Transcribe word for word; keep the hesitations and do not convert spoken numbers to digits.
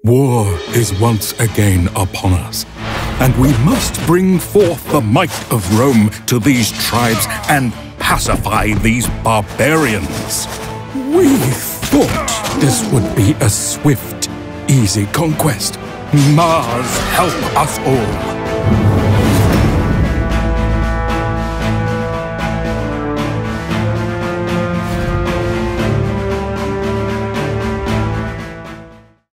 War is once again upon us, and we must bring forth the might of Rome to these tribes and pacify these barbarians. We thought this would be a swift, easy conquest. Mars help us all.